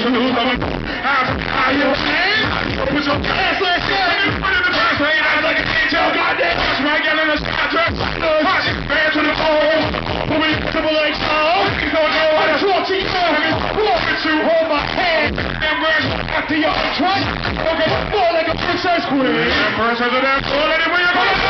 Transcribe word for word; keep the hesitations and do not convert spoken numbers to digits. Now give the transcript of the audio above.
lose them. How you saying? Put your ass like that. Put in the first lane. I like a bitch. Yo, goddamn. Watch my gal in the sky dress. Hot man to the bone. Put me triple H. Oh, you don't know how to talk to you. Walk with you. Hold my hand. And burn after your trust. Okay, fall like a princess queen. And princess of that. Oh, let it win your